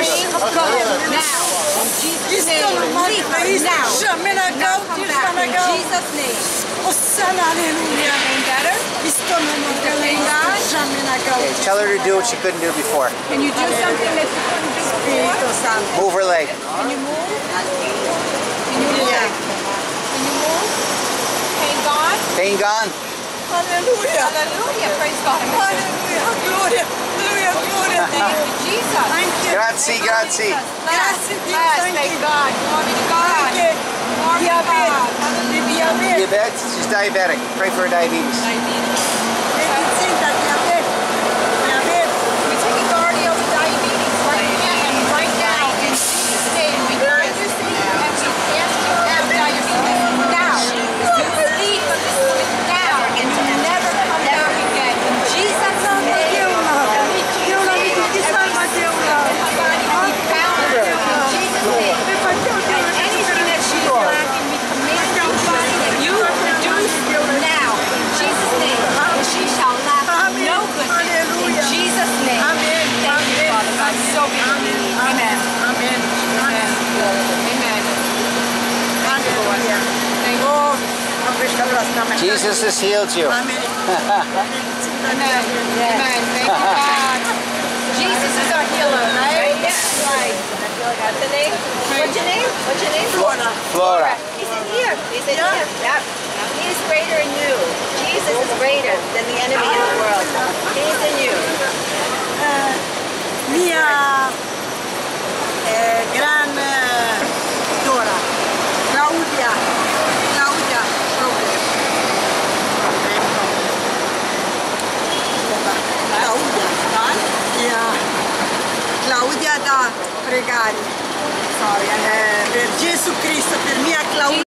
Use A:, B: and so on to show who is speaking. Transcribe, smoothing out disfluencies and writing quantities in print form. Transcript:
A: name of God. Now. In Jesus' name. Leave her now. Now come back. In Jesus' name.
B: Hallelujah.
A: Pain better? Is the pain gone?
C: Okay, tell her to do what she couldn't do before.
A: Can you do something that you couldn't do before?
C: Move her leg.
A: Can you move? Can you move? Can you move? Pain gone?
C: Pain gone?
B: Hallelujah.
A: Hallelujah. Praise God.
B: Hallelujah. Gloria. Gloria. Gloria.
A: Thank you, Jesus.
B: Thank you.
C: Grazie, grazie.
B: Grazie, Dio.
A: Yes,
B: Thank
A: thank
B: you.
A: God. Glory to God. Glory to God. Hallelujah.
C: Diabetes? She's diabetic. Pray for her diabetes.
A: We take authority over diabetes right now and right now in Jesus' name. We bind this and we ask you to have diabetes now. You believe for this woman now and you never come back again. In Jesus' name.
C: Jesus has healed you.
A: Amen. Amen. Thank you, God. Jesus is our healer, right? Yes. Right. What's the name? What's your name? What's your name?
B: Flora.
C: Flora.
D: He's in here. He's in here. Yep. He is greater in you. Jesus is greater than the enemy of the world. He is in you.
B: Mia gran Dora. Claudia. Claudia. Proprio. Claudia. Claudia da pregare per Gesù Cristo, per mia Claudia.